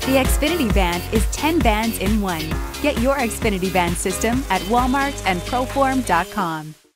The Xfinity Band is 10 bands in one. Get your Xfinity Band system at Walmart and Proform.com.